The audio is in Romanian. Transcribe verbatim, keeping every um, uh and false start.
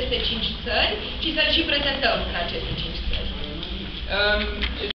aceste cinci țări și să-l și prezentăm în aceste cinci țări. Um,